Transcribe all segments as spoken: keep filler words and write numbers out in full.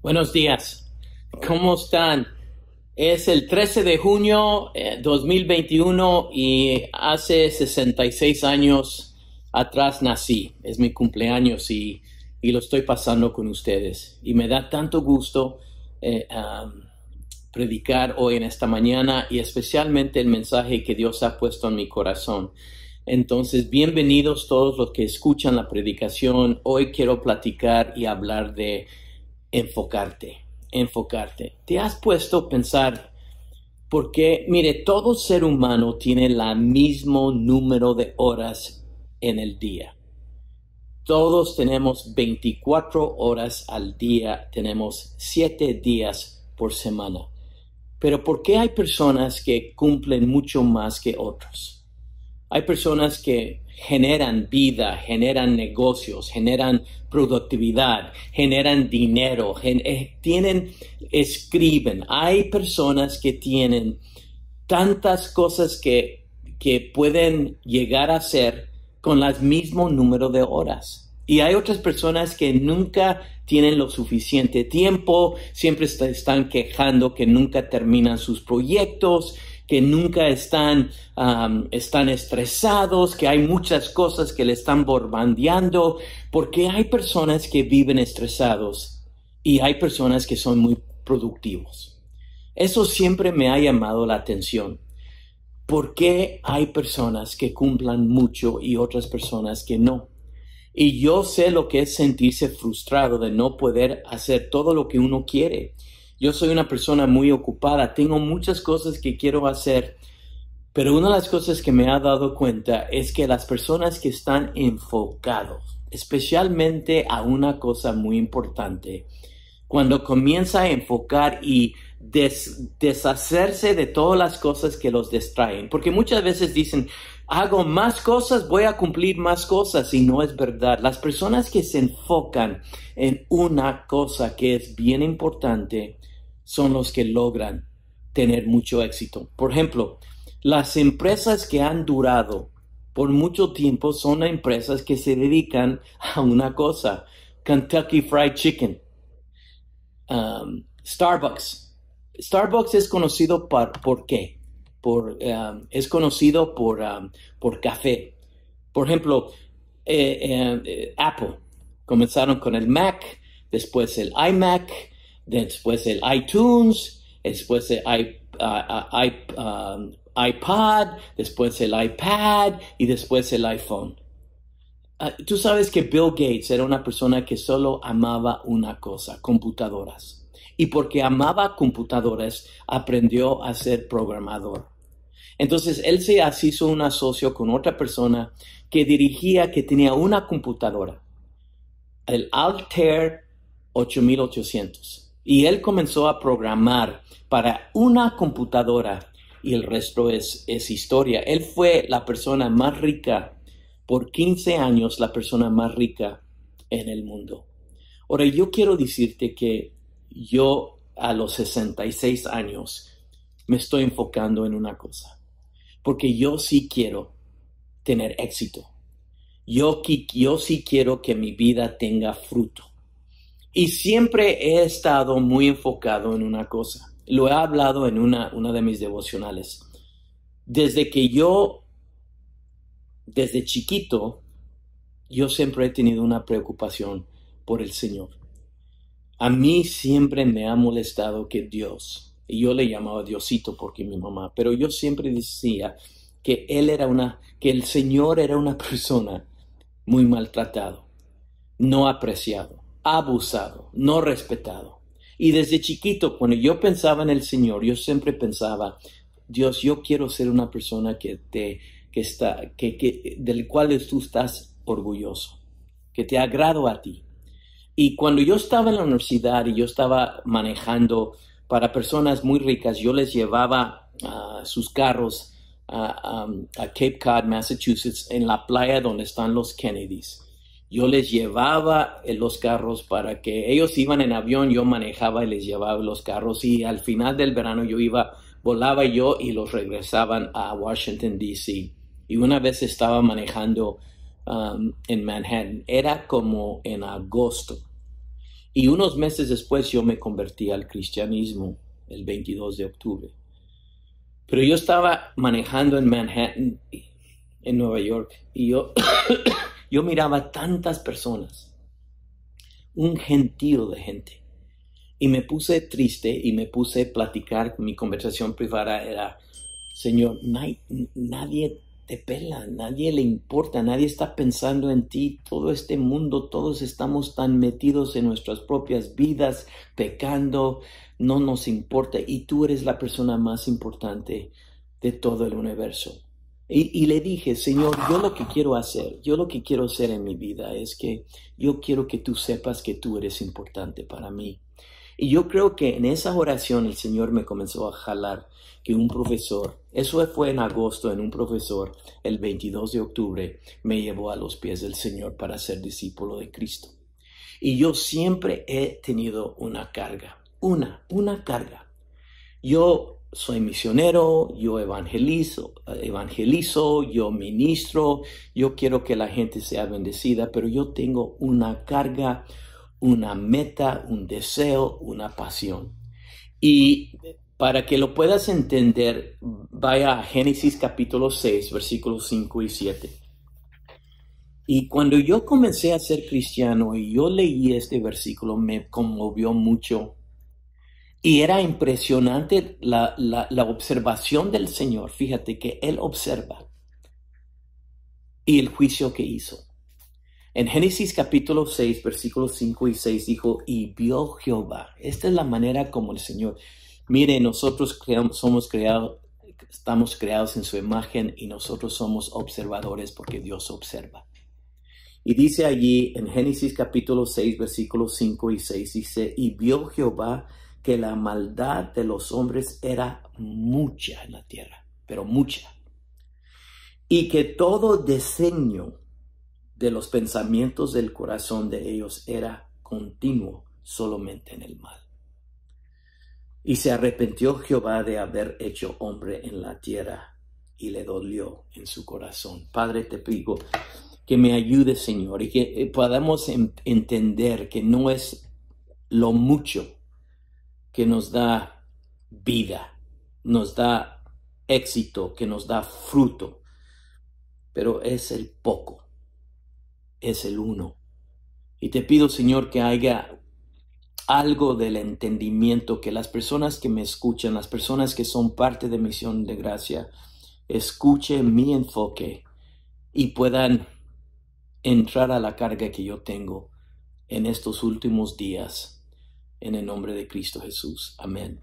Buenos días. ¿Cómo están? Es el trece de junio de dos mil veintiuno y hace sesenta y seis años atrás nací. Es mi cumpleaños y, y lo estoy pasando con ustedes. Y me da tanto gusto eh, um, predicar hoy en esta mañana y especialmente el mensaje que Dios ha puesto en mi corazón. Entonces, bienvenidos todos los que escuchan la predicación. Hoy quiero platicar y hablar de enfocarte, enfocarte. ¿Te has puesto a pensar por qué? Mire, todo ser humano tiene el mismo número de horas en el día. Todos tenemos veinticuatro horas al día, tenemos siete días por semana. Pero ¿por qué hay personas que cumplen mucho más que otros? Hay personas que generan vida, generan negocios, generan productividad, generan dinero, gen eh, tienen, escriben. Hay personas que tienen tantas cosas que, que pueden llegar a hacer con el mismo número de horas. Y hay otras personas que nunca tienen lo suficiente tiempo, siempre est están quejando que nunca terminan sus proyectos, que nunca están, um, están estresados, que hay muchas cosas que le están bombardeando, porque hay personas que viven estresados y hay personas que son muy productivos. Eso siempre me ha llamado la atención. ¿Por qué hay personas que cumplan mucho y otras personas que no? Y yo sé lo que es sentirse frustrado de no poder hacer todo lo que uno quiere. Yo soy una persona muy ocupada, tengo muchas cosas que quiero hacer, pero una de las cosas que me ha dado cuenta es que las personas que están enfocados, especialmente a una cosa muy importante, cuando comienza a enfocar y des, deshacerse de todas las cosas que los distraen, porque muchas veces dicen, hago más cosas, voy a cumplir más cosas, y no es verdad. Las personas que se enfocan en una cosa que es bien importante son los que logran tener mucho éxito. Por ejemplo, las empresas que han durado por mucho tiempo son empresas que se dedican a una cosa. Kentucky Fried Chicken, um, Starbucks. Starbucks es conocido por, ¿por qué? Por, um, es conocido por, um, por café. Por ejemplo, eh, eh, eh, Apple. Comenzaron con el Mac, después el iMac, después el iTunes, después el i, uh, i, um, iPod, después el iPad y después el iPhone. Uh, Tú sabes que Bill Gates era una persona que solo amaba una cosa, computadoras. Y porque amaba computadoras, aprendió a ser programador. Entonces, él se hizo un asocio con otra persona que dirigía, que tenía una computadora, el Altair ocho mil ochocientos. Y él comenzó a programar para una computadora y el resto es, es historia. Él fue la persona más rica, por quince años, la persona más rica en el mundo. Ahora, yo quiero decirte que yo a los sesenta y seis años me estoy enfocando en una cosa. Porque yo sí quiero tener éxito. Yo, yo sí quiero que mi vida tenga fruto. Y siempre he estado muy enfocado en una cosa. Lo he hablado en una, una de mis devocionales. Desde que yo, desde chiquito, yo siempre he tenido una preocupación por el Señor. A mí siempre me ha molestado que Dios, y yo le llamaba Diosito porque mi mamá, pero yo siempre decía que él era una, que el Señor era una persona muy maltratado, no apreciado, abusado, no respetado. Y desde chiquito, cuando yo pensaba en el Señor, yo siempre pensaba, Dios, yo quiero ser una persona que te, que está, que, que, del cual tú estás orgulloso, que te agrado a ti. Y cuando yo estaba en la universidad y yo estaba manejando para personas muy ricas, yo les llevaba uh, sus carros uh, um, a Cape Cod, Massachusetts, en la playa donde están los Kennedys. Yo les llevaba en los carros para que ellos iban en avión, yo manejaba y les llevaba los carros. Y al final del verano yo iba, volaba yo y los regresaban a Washington, D C Y una vez estaba manejando um, en Manhattan, era como en agosto. Y unos meses después yo me convertí al cristianismo el veintidós de octubre. Pero yo estaba manejando en Manhattan, en Nueva York, y yo, yo miraba tantas personas, un gentío de gente. Y me puse triste y me puse a platicar. Mi conversación privada era, Señor, nadie, nadie te pela, nadie le importa, nadie está pensando en ti. Todo este mundo, todos estamos tan metidos en nuestras propias vidas, pecando, no nos importa. Y tú eres la persona más importante de todo el universo. Y, y le dije, Señor, yo lo que quiero hacer, yo lo que quiero hacer en mi vida es que yo quiero que tú sepas que tú eres importante para mí. Y yo creo que en esa oración el Señor me comenzó a jalar que un profesor, eso fue en agosto, en un profesor, el veintidós de octubre, me llevó a los pies del Señor para ser discípulo de Cristo. Y yo siempre he tenido una carga, una, una carga. Yo soy misionero, yo evangelizo, evangelizo, yo ministro, yo quiero que la gente sea bendecida, pero yo tengo una carga, una meta, un deseo, una pasión. Y para que lo puedas entender, vaya a Génesis capítulo seis, versículos cinco y siete. Y cuando yo comencé a ser cristiano y yo leí este versículo, me conmovió mucho. Y era impresionante la, la, la observación del Señor. Fíjate que Él observa y el juicio que hizo. En Génesis capítulo seis, versículos cinco y seis dijo, y vio Jehová. Esta es la manera como el Señor, mire, nosotros creamos, somos creados, estamos creados en su imagen y nosotros somos observadores porque Dios observa. Y dice allí en Génesis capítulo seis, versículos cinco y seis, dice, y vio Jehová que la maldad de los hombres era mucha en la tierra, pero mucha. Y que todo diseño de los pensamientos del corazón de ellos era continuo solamente en el mal. Y se arrepintió Jehová de haber hecho hombre en la tierra y le dolió en su corazón. Padre, te pido que me ayudes, Señor, y que podamos entender que no es lo mucho que nos da vida, nos da éxito, que nos da fruto, pero es el poco. Es el uno. Y te pido, Señor, que haya algo del entendimiento, que las personas que me escuchan, las personas que son parte de Misión de Gracia, escuchen mi enfoque y puedan entrar a la carga que yo tengo en estos últimos días, en el nombre de Cristo Jesús. Amén.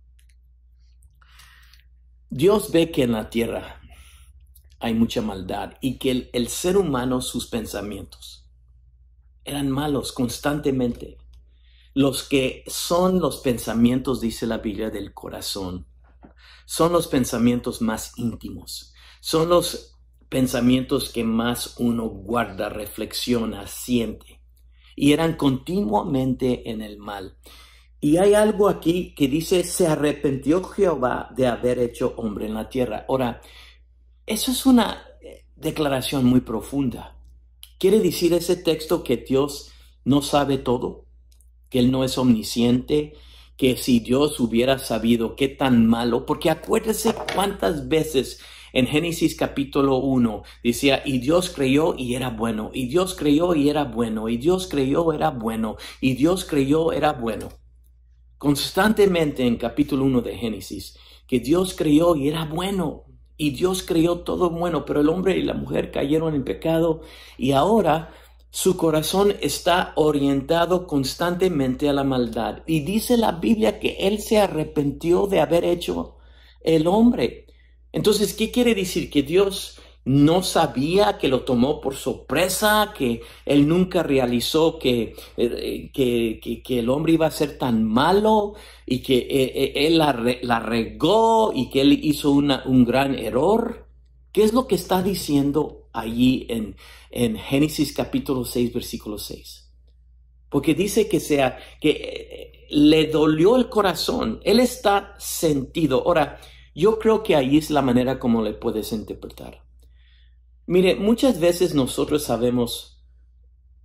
Dios ve que en la tierra hay mucha maldad y que el, el ser humano, sus pensamientos eran malos constantemente. Los que son los pensamientos, dice la Biblia, del corazón, son los pensamientos más íntimos. Son los pensamientos que más uno guarda, reflexiona, siente. Y eran continuamente en el mal. Y hay algo aquí que dice, se arrepintió Jehová de haber hecho hombre en la tierra. Ahora, eso es una declaración muy profunda. ¿Quiere decir ese texto que Dios no sabe todo? ¿Que Él no es omnisciente? ¿Que si Dios hubiera sabido qué tan malo? Porque acuérdese cuántas veces en Génesis capítulo uno decía, y Dios creyó y era bueno, y Dios creyó y era bueno, y Dios creyó era bueno, y Dios creyó era bueno. Constantemente en capítulo uno de Génesis, que Dios creyó y era bueno. Y Dios creó todo bueno, pero el hombre y la mujer cayeron en pecado y ahora su corazón está orientado constantemente a la maldad. Y dice la Biblia que Él se arrepintió de haber hecho el hombre. Entonces, ¿qué quiere decir? Que Dios no sabía, que lo tomó por sorpresa, que Él nunca realizó que, eh, que, que, que el hombre iba a ser tan malo y que eh, Él la, la regó y que Él hizo una, un gran error. ¿Qué es lo que está diciendo allí en, en Génesis capítulo seis, versículo seis? Porque dice que, sea, que eh, le dolió el corazón. Él está sentido. Ahora, yo creo que ahí es la manera como le puedes interpretar. Mire, muchas veces nosotros sabemos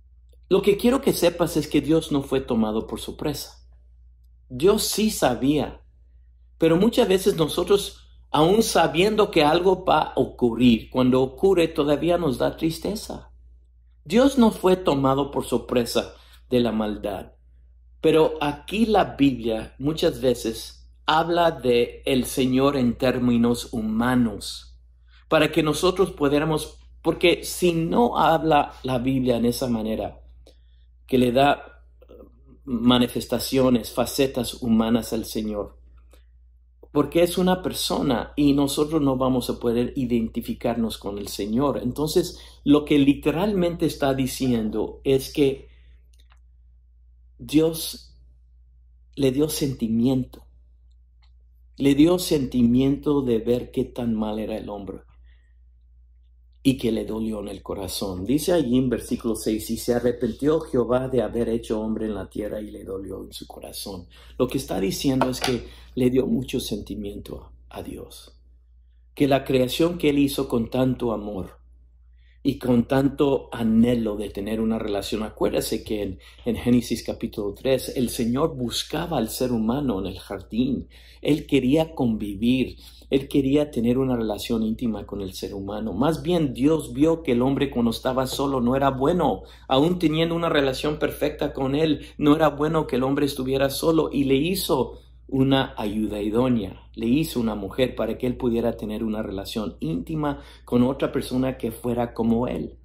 Lo que quiero que sepas es que Dios no fue tomado por sorpresa. Dios sí sabía, pero muchas veces nosotros, aún sabiendo que algo va a ocurrir, cuando ocurre todavía nos da tristeza. Dios no fue tomado por sorpresa de la maldad, pero aquí la Biblia muchas veces habla de el Señor en términos humanos, para que nosotros pudiéramos, porque si no habla la Biblia en esa manera, que le da manifestaciones, facetas humanas al Señor, porque es una persona y nosotros no vamos a poder identificarnos con el Señor. Entonces, lo que literalmente está diciendo es que Dios le dio sentimiento, le dio sentimiento de ver qué tan mal era el hombre y que le dolió en el corazón. Dice allí en versículo seis, y se arrepintió Jehová de haber hecho hombre en la tierra y le dolió en su corazón. Lo que está diciendo es que le dio mucho sentimiento a Dios, que la creación que él hizo con tanto amor y con tanto anhelo de tener una relación. Acuérdese que en, en Génesis capítulo tres, el Señor buscaba al ser humano en el jardín. Él quería convivir, él quería tener una relación íntima con el ser humano. Más bien Dios vio que el hombre cuando estaba solo no era bueno, aún teniendo una relación perfecta con él, no era bueno que el hombre estuviera solo y le hizo una ayuda idónea, le hizo una mujer para que él pudiera tener una relación íntima con otra persona que fuera como él.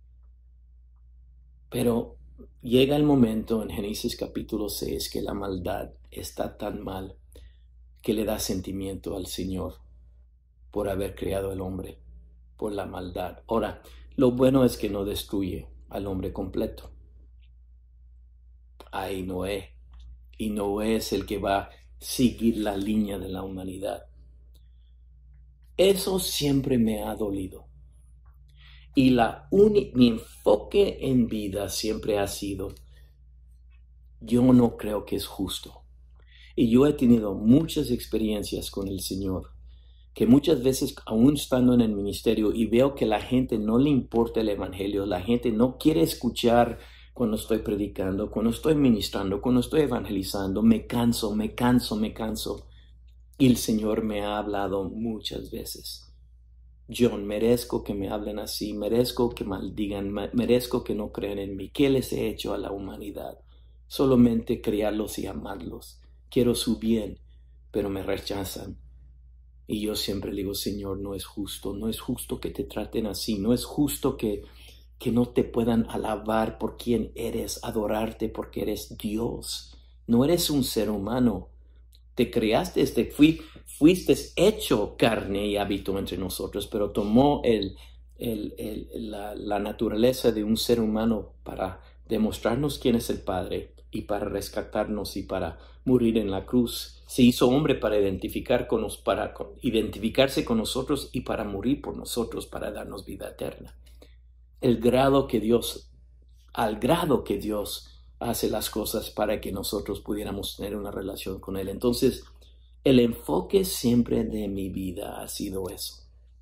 Pero llega el momento en Génesis capítulo seis que la maldad está tan mal que le da sentimiento al Señor por haber creado al hombre, por la maldad. Ahora, lo bueno es que no destruye al hombre completo. Hay Noé, y Noé es el que va a seguir la línea de la humanidad. Eso siempre me ha dolido. Y la uni- mi enfoque en vida siempre ha sido, yo no creo que es justo. Y yo he tenido muchas experiencias con el Señor, que muchas veces, aún estando en el ministerio, y veo que la gente no le importa el evangelio, la gente no quiere escuchar cuando estoy predicando, cuando estoy ministrando, cuando estoy evangelizando, me canso, me canso, me canso. Y el Señor me ha hablado muchas veces. John, merezco que me hablen así, merezco que maldigan, merezco que no crean en mí. ¿Qué les he hecho a la humanidad? Solamente criarlos y amarlos. Quiero su bien, pero me rechazan. Y yo siempre le digo, Señor, no es justo, no es justo que te traten así, no es justo que, que no te puedan alabar por quien eres, adorarte porque eres Dios. No eres un ser humano. Te creaste, te fui, fuiste hecho carne y habitó entre nosotros, pero tomó el, el, el, la, la naturaleza de un ser humano para demostrarnos quién es el Padre y para rescatarnos y para morir en la cruz. Se hizo hombre para, identificar con nos, para identificarse con nosotros y para morir por nosotros, para darnos vida eterna. El grado que Dios, al grado que Dios hace las cosas para que nosotros pudiéramos tener una relación con Él. Entonces, el enfoque siempre de mi vida ha sido eso.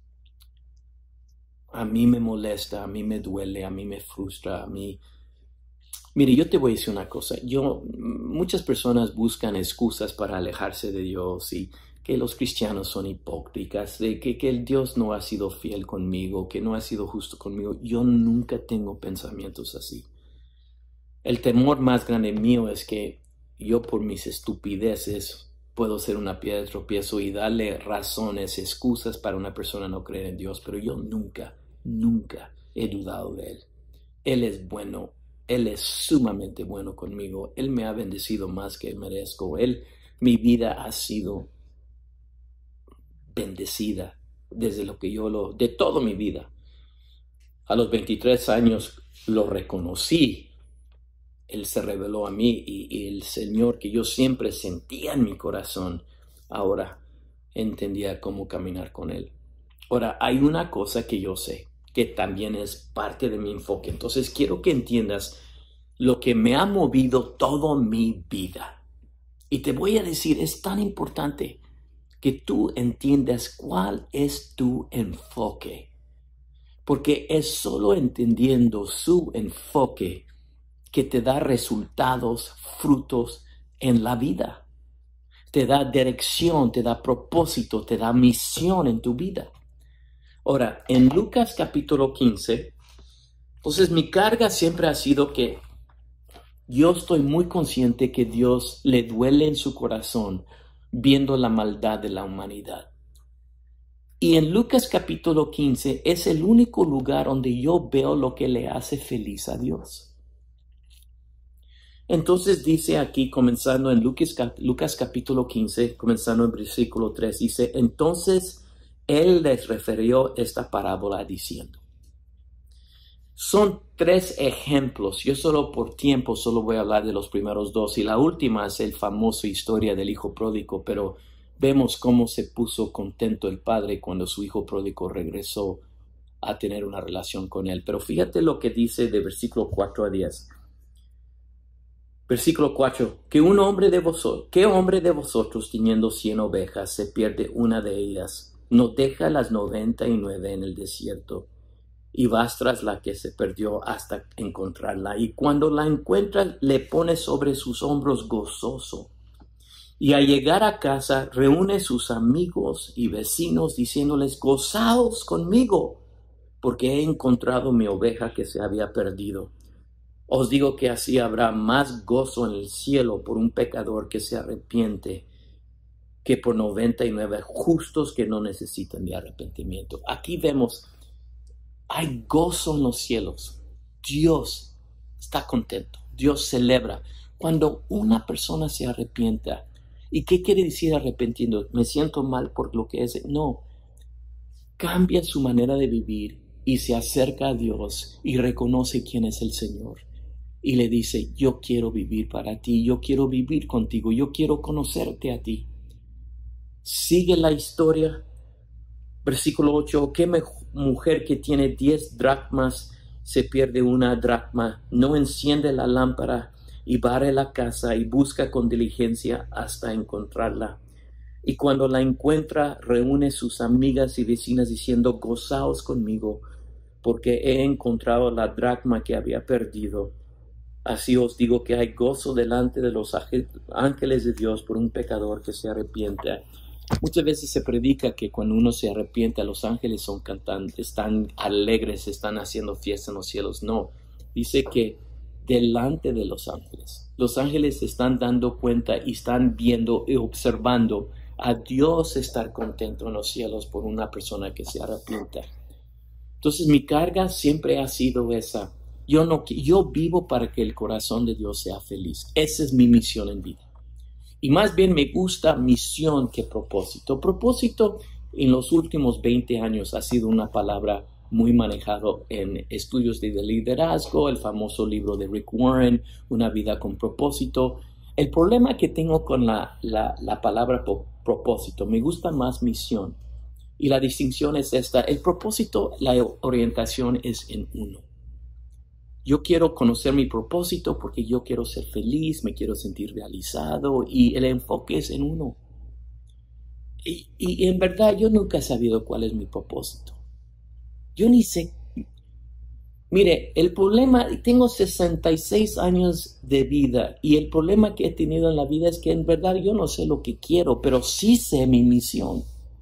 A mí me molesta, a mí me duele, a mí me frustra, a mí... Mire, yo te voy a decir una cosa. Yo, muchas personas buscan excusas para alejarse de Dios y que los cristianos son hipócritas, de que, que el Dios no ha sido fiel conmigo, que no ha sido justo conmigo. Yo nunca tengo pensamientos así. El temor más grande mío es que yo por mis estupideces puedo ser una piedra de tropiezo y darle razones, excusas para una persona no creer en Dios, pero yo nunca, nunca he dudado de Él. Él es bueno, Él es sumamente bueno conmigo, Él me ha bendecido más que merezco, Él, mi vida ha sido bendecida desde lo que yo lo, de toda mi vida. A los veintitrés años lo reconocí. Él se reveló a mí y, y el Señor que yo siempre sentía en mi corazón, ahora entendía cómo caminar con Él. Ahora, hay una cosa que yo sé, que también es parte de mi enfoque. Entonces, quiero que entiendas lo que me ha movido toda mi vida. Y te voy a decir, es tan importante que tú entiendas cuál es tu enfoque. Porque es solo entendiendo su enfoque que te da resultados, frutos en la vida. Te da dirección, te da propósito, te da misión en tu vida. Ahora, en Lucas capítulo quince, entonces mi carga siempre ha sido que yo estoy muy consciente que Dios le duele en su corazón viendo la maldad de la humanidad. Y en Lucas capítulo quince es el único lugar donde yo veo lo que le hace feliz a Dios. Entonces dice aquí, comenzando en Lucas, Lucas capítulo quince, comenzando en versículo tres, dice, entonces él les refirió esta parábola diciendo. Son tres ejemplos. Yo solo por tiempo solo voy a hablar de los primeros dos. Y la última es el famoso historia del hijo pródigo. Pero vemos cómo se puso contento el padre cuando su hijo pródigo regresó a tener una relación con él. Pero fíjate lo que dice de versículo cuatro a diez. Versículo cuatro. Que un hombre de vosotros, ¿qué hombre de vosotros teniendo cien ovejas se pierde una de ellas? ¿No deja las noventa y nueve en el desierto? Y vas tras la que se perdió hasta encontrarla. Y cuando la encuentras, le pone sobre sus hombros gozoso. Y al llegar a casa, reúne sus amigos y vecinos, diciéndoles, gozaos conmigo, porque he encontrado mi oveja que se había perdido. Os digo que así habrá más gozo en el cielo por un pecador que se arrepiente, que por noventa y nueve justos que no necesitan de arrepentimiento. Aquí vemos hay gozo en los cielos. Dios está contento. Dios celebra. Cuando una persona se arrepienta, ¿y qué quiere decir arrepentiendo? Me siento mal por lo que es. No. Cambia su manera de vivir y se acerca a Dios y reconoce quién es el Señor. Y le dice, yo quiero vivir para ti. Yo quiero vivir contigo. Yo quiero conocerte a ti. Sigue la historia. Versículo ocho, ¿qué mujer que tiene diez dracmas se pierde una dracma? No enciende la lámpara y barre la casa y busca con diligencia hasta encontrarla. Y cuando la encuentra, reúne sus amigas y vecinas diciendo, gozaos conmigo, porque he encontrado la dracma que había perdido. Así os digo que hay gozo delante de los ángeles de Dios por un pecador que se arrepiente. Muchas veces se predica que cuando uno se arrepiente, los ángeles son cantando, están alegres, están haciendo fiesta en los cielos. No, dice que delante de los ángeles, los ángeles están dando cuenta y están viendo y observando a Dios estar contento en los cielos por una persona que se arrepienta. Entonces mi carga siempre ha sido esa. Yo, no, yo vivo para que el corazón de Dios sea feliz. Esa es mi misión en vida. Y más bien me gusta misión que propósito. Propósito en los últimos veinte años ha sido una palabra muy manejado en estudios de liderazgo, el famoso libro de Rick Warren, Una vida con propósito. El problema que tengo con la, la, la palabra propósito, me gusta más misión. Y la distinción es esta, el propósito, la orientación es en uno. Yo quiero conocer mi propósito porque yo quiero ser feliz, me quiero sentir realizado y el enfoque es en uno. Y, y en verdad yo nunca he sabido cuál es mi propósito. Yo ni sé. Mire, el problema, tengo sesenta y seis años de vida y el problema que he tenido en la vida es que en verdad yo no sé lo que quiero, pero sí sé mi misión.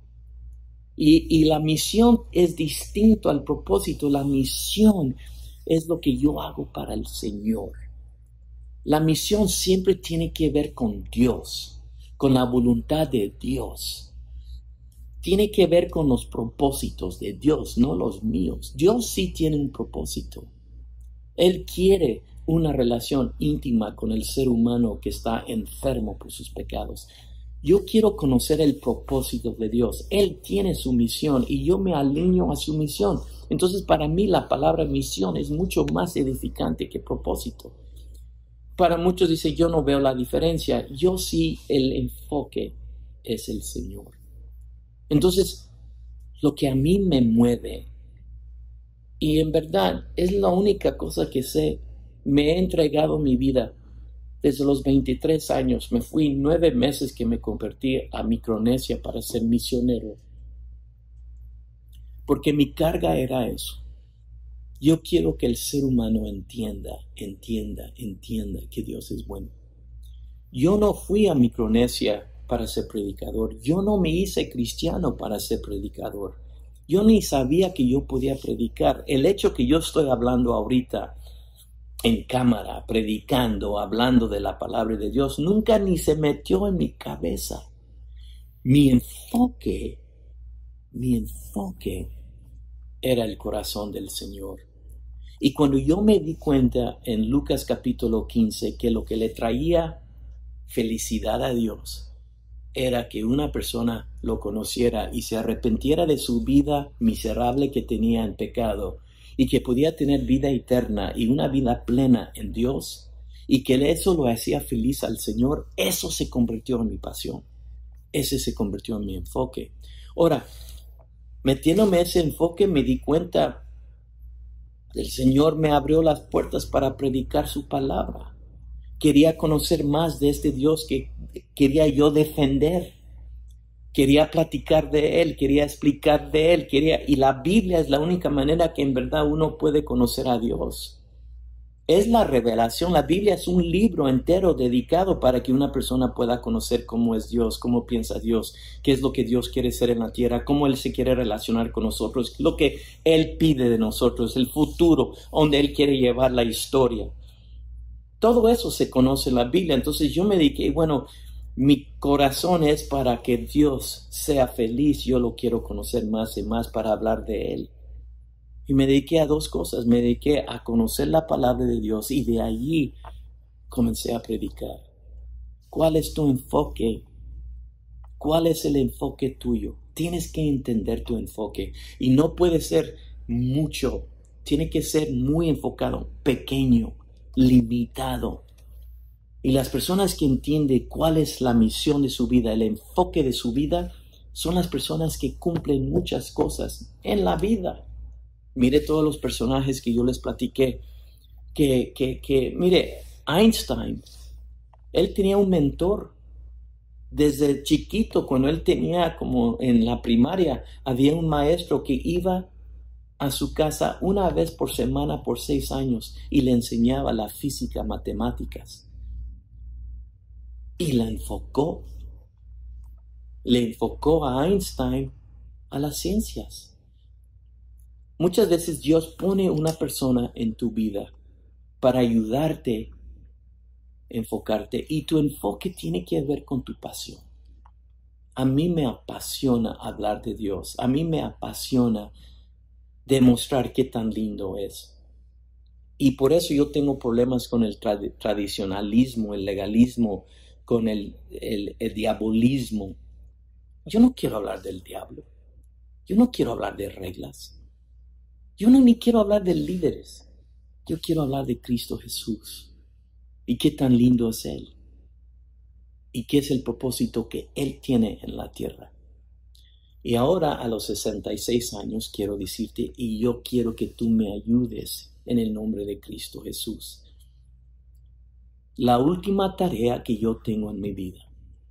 Y, y la misión es distinto al propósito. La misión es lo que yo hago para el Señor. La misión siempre tiene que ver con Dios, con la voluntad de Dios. Tiene que ver con los propósitos de Dios, no los míos. Dios sí tiene un propósito. Él quiere una relación íntima con el ser humano que está enfermo por sus pecados. Yo quiero conocer el propósito de Dios. Él tiene su misión y yo me alineo a su misión. Entonces, para mí la palabra misión es mucho más edificante que propósito. Para muchos dice, yo no veo la diferencia. Yo sí, el enfoque es el Señor. Entonces, lo que a mí me mueve, y en verdad es la única cosa que sé, me he entregado mi vida. Desde los veintitrés años, me fui nueve meses que me convertí a Micronesia para ser misionero. Porque mi carga era eso. Yo quiero que el ser humano entienda, entienda, entienda que Dios es bueno. Yo no fui a Micronesia para ser predicador. Yo no me hice cristiano para ser predicador. Yo ni sabía que yo podía predicar. El hecho que yo estoy hablando ahorita en cámara, predicando, hablando de la palabra de Dios, nunca ni se metió en mi cabeza. Mi enfoque, mi enfoque era el corazón del Señor. Y cuando yo me di cuenta en Lucas capítulo quince que lo que le traía felicidad a Dios era que una persona lo conociera y se arrepintiera de su vida miserable que tenía en pecado y que podía tener vida eterna y una vida plena en Dios y que eso lo hacía feliz al Señor, eso se convirtió en mi pasión. Ese se convirtió en mi enfoque. Ahora, metiéndome ese enfoque me di cuenta, el Señor me abrió las puertas para predicar su palabra. Quería conocer más de este Dios que quería yo defender. Quería platicar de Él, quería explicar de Él, quería, y la Biblia es la única manera que en verdad uno puede conocer a Dios. Es la revelación, la Biblia es un libro entero dedicado para que una persona pueda conocer cómo es Dios, cómo piensa Dios, qué es lo que Dios quiere ser en la tierra, cómo Él se quiere relacionar con nosotros, lo que Él pide de nosotros, el futuro, donde Él quiere llevar la historia. Todo eso se conoce en la Biblia. Entonces yo me dije, bueno, mi corazón es para que Dios sea feliz. Yo lo quiero conocer más y más para hablar de Él. Y me dediqué a dos cosas. Me dediqué a conocer la palabra de Dios y de allí comencé a predicar. ¿Cuál es tu enfoque? ¿Cuál es el enfoque tuyo? Tienes que entender tu enfoque. Y no puede ser mucho. Tiene que ser muy enfocado, pequeño, limitado. Y las personas que entienden cuál es la misión de su vida, el enfoque de su vida, son las personas que cumplen muchas cosas en la vida. Mire todos los personajes que yo les platiqué, que, que, que, mire, Einstein, él tenía un mentor. Desde chiquito, cuando él tenía como en la primaria, había un maestro que iba a su casa una vez por semana por seis años y le enseñaba la física, matemáticas. Y la enfocó. Le enfocó a Einstein a las ciencias. Muchas veces Dios pone una persona en tu vida para ayudarte a enfocarte y tu enfoque tiene que ver con tu pasión. A mí me apasiona hablar de Dios. A mí me apasiona demostrar qué tan lindo es. Y por eso yo tengo problemas con el trad- tradicionalismo, el legalismo, con el, el, el diabolismo. Yo no quiero hablar del diablo. Yo no quiero hablar de reglas. Yo no ni quiero hablar de líderes. Yo quiero hablar de Cristo Jesús. Y qué tan lindo es Él. Y qué es el propósito que Él tiene en la tierra. Y ahora a los sesenta y seis años quiero decirte, y yo quiero que tú me ayudes en el nombre de Cristo Jesús. La última tarea que yo tengo en mi vida.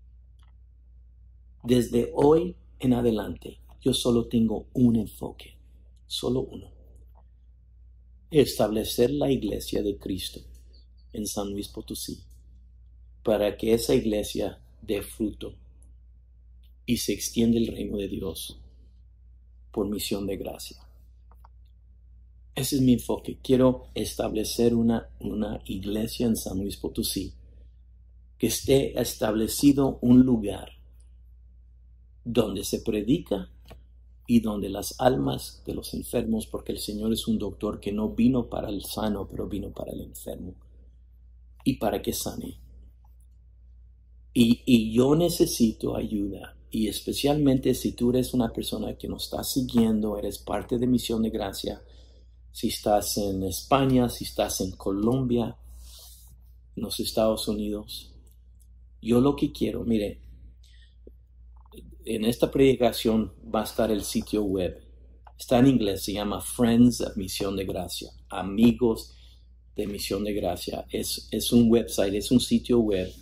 Desde hoy en adelante, yo solo tengo un enfoque. Solo uno. Establecer la iglesia de Cristo en San Luis Potosí. Para que esa iglesia dé fruto y se extienda el reino de Dios por misión de gracia. Ese es mi enfoque. Quiero establecer una, una iglesia en San Luis Potosí, que esté establecido un lugar donde se predica y donde las almas de los enfermos, porque el Señor es un doctor que no vino para el sano, pero vino para el enfermo y para que sane. Y, y yo necesito ayuda, y especialmente si tú eres una persona que nos está siguiendo, eres parte de Misión de Gracia, si estás en España, si estás en Colombia, en los Estados Unidos, yo lo que quiero, mire, en esta predicación va a estar el sitio web, está en inglés, se llama Friends of Misión de Gracia, Amigos de Misión de Gracia, es, es un website, es un sitio web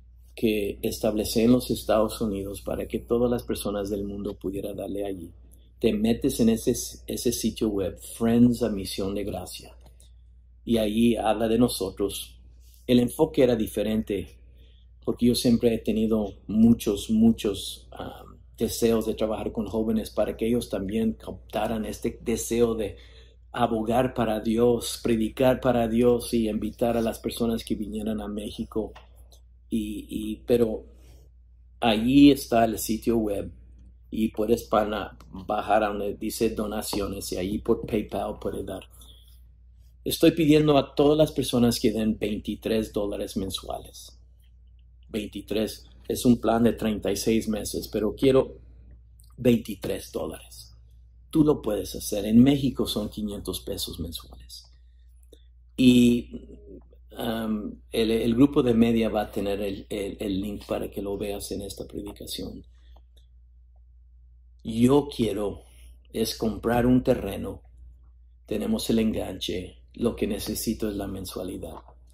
que establecí en los Estados Unidos para que todas las personas del mundo pudieran darle allí. te metes en ese, ese sitio web, Friends a Misión de Gracia, y ahí habla de nosotros. El enfoque era diferente, porque yo siempre he tenido muchos, muchos um, deseos de trabajar con jóvenes para que ellos también captaran este deseo de abogar para Dios, predicar para Dios y invitar a las personas que vinieran a México. Y, y, pero allí está el sitio web y puedes para, bajar a donde dice donaciones y ahí por PayPal puedes dar. Estoy pidiendo a todas las personas que den veintitrés dólares mensuales. veintitrés es un plan de treinta y seis meses, pero quiero veintitrés dólares. Tú lo puedes hacer. En México son quinientos pesos mensuales. Y um, el, el grupo de media va a tener el, el, el link para que lo veas en esta predicación. Yo quiero es comprar un terreno. Tenemos el enganche. Lo que necesito es la mensualidad.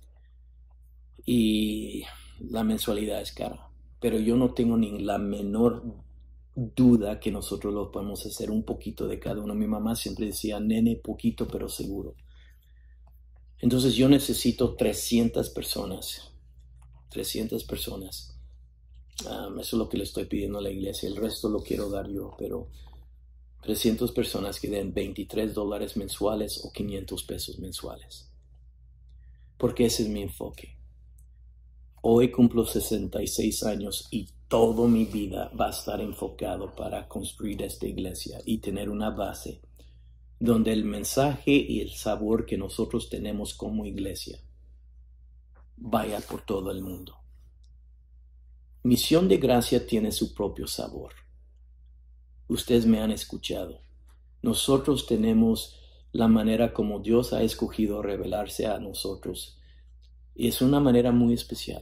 Y la mensualidad es cara. Pero yo no tengo ni la menor duda que nosotros lo podemos hacer un poquito de cada uno. Mi mamá siempre decía, nene, poquito pero seguro. Entonces yo necesito trescientas personas. trescientas personas. Um, eso es lo que le estoy pidiendo a la iglesia. El resto lo quiero dar yo, pero trescientas personas que den veintitrés dólares mensuales o quinientos pesos mensuales. Porque ese es mi enfoque. Hoy cumplo sesenta y seis años y toda mi vida va a estar enfocado para construir esta iglesia y tener una base donde el mensaje y el sabor que nosotros tenemos como iglesia vaya por todo el mundo. Misión de Gracia tiene su propio sabor. Ustedes me han escuchado. Nosotros tenemos la manera como Dios ha escogido revelarse a nosotros. Y es una manera muy especial.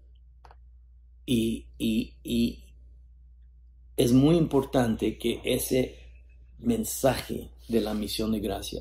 Y, y, y es muy importante que ese mensaje de la misión de gracia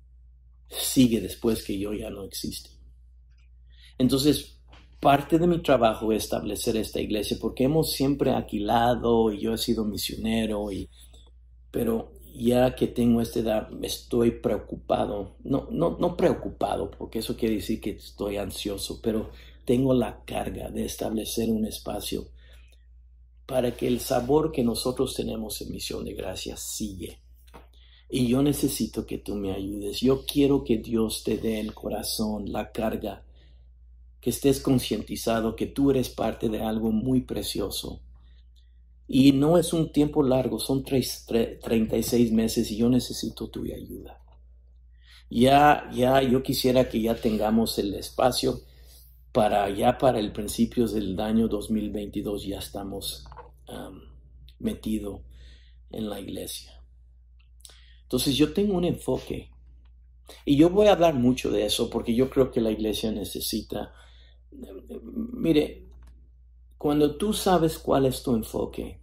sigue después que yo ya no existe. Entonces, parte de mi trabajo es establecer esta iglesia porque hemos siempre alquilado y yo he sido misionero, y, pero ya que tengo esta edad estoy preocupado, no, no, no preocupado porque eso quiere decir que estoy ansioso, pero tengo la carga de establecer un espacio para que el sabor que nosotros tenemos en Misión de Gracia sigue. Y yo necesito que tú me ayudes. Yo quiero que Dios te dé el corazón, la carga, que estés concientizado que tú eres parte de algo muy precioso. Y no es un tiempo largo, son treinta y seis meses y yo necesito tu ayuda. Ya, ya, yo quisiera que ya tengamos el espacio para ya para el principio del año dos mil veintidós ya estamos um, metidos en la iglesia. Entonces yo tengo un enfoque y yo voy a hablar mucho de eso porque yo creo que la iglesia necesita. Mire, cuando tú sabes cuál es tu enfoque,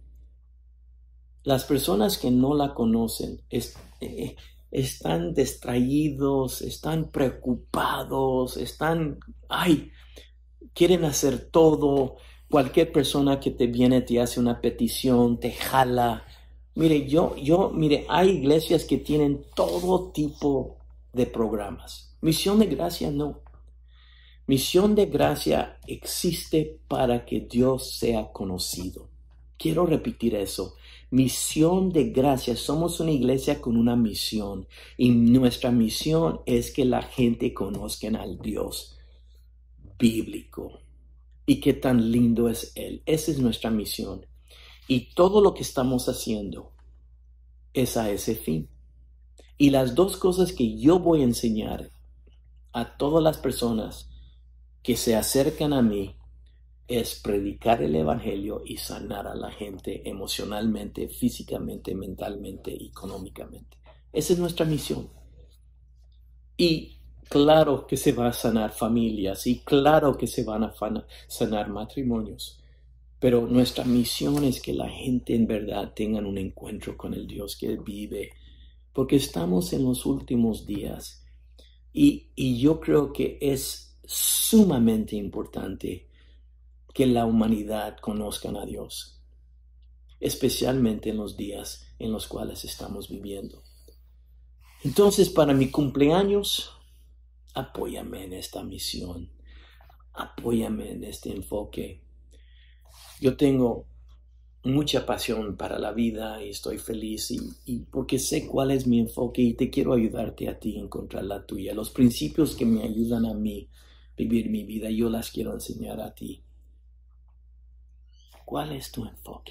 las personas que no la conocen es, eh, están distraídos, están preocupados, están, ay, quieren hacer todo. Cualquier persona que te viene te hace una petición, te jala. Mire, yo, yo, mire, hay iglesias que tienen todo tipo de programas. Misión de Gracia no. Misión de Gracia existe para que Dios sea conocido. Quiero repetir eso. Misión de Gracia. Somos una iglesia con una misión. Y nuestra misión es que la gente conozca al Dios bíblico. Y qué tan lindo es Él. Esa es nuestra misión. Y todo lo que estamos haciendo es a ese fin. Y las dos cosas que yo voy a enseñar a todas las personas que se acercan a mí es predicar el evangelio y sanar a la gente emocionalmente, físicamente, mentalmente, económicamente. Esa es nuestra misión. Y claro que se va a sanar familias y claro que se van a sanar matrimonios. Pero nuestra misión es que la gente en verdad tenga un encuentro con el Dios que vive. Porque estamos en los últimos días. Y, y yo creo que es sumamente importante que la humanidad conozca a Dios. especialmente en los días en los cuales estamos viviendo. Entonces, para mi cumpleaños, apóyame en esta misión, apóyame en este enfoque. Yo tengo mucha pasión para la vida y estoy feliz y, y porque sé cuál es mi enfoque y te quiero ayudarte a ti a encontrar la tuya. Los principios que me ayudan a mí vivir mi vida, yo las quiero enseñar a ti. ¿Cuál es tu enfoque?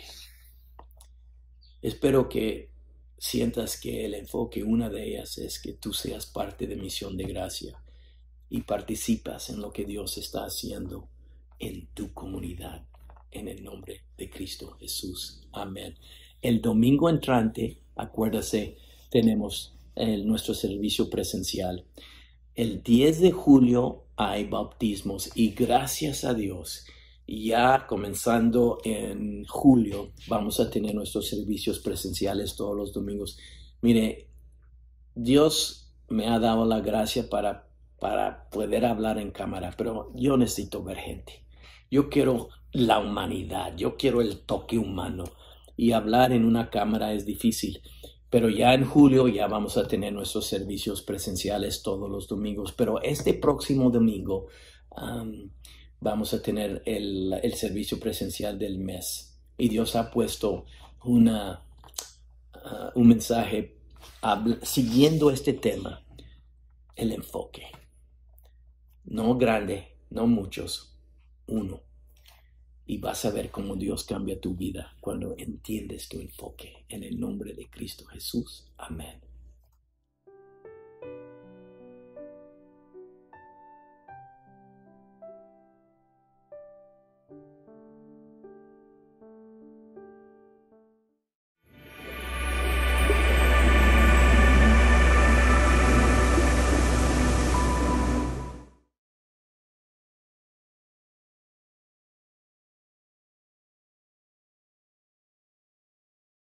Espero que sientas que el enfoque, una de ellas, es que tú seas parte de Misión de Gracia y participas en lo que Dios está haciendo en tu comunidad. En el nombre de Cristo Jesús. Amén. El domingo entrante, acuérdase, tenemos el, nuestro servicio presencial. El diez de julio hay bautismos y gracias a Dios, ya comenzando en julio, vamos a tener nuestros servicios presenciales todos los domingos. Mire, Dios me ha dado la gracia para, para poder hablar en cámara, pero yo necesito ver gente. Yo quiero la humanidad, yo quiero el toque humano y hablar en una cámara es difícil, pero ya en julio ya vamos a tener nuestros servicios presenciales todos los domingos, pero este próximo domingo um, vamos a tener el, el servicio presencial del mes y Dios ha puesto una, uh, un mensaje habla, siguiendo este tema, el enfoque, no grande, no muchos, uno. Y vas a ver cómo Dios cambia tu vida cuando entiendes tu enfoque. En el nombre de Cristo Jesús. Amén.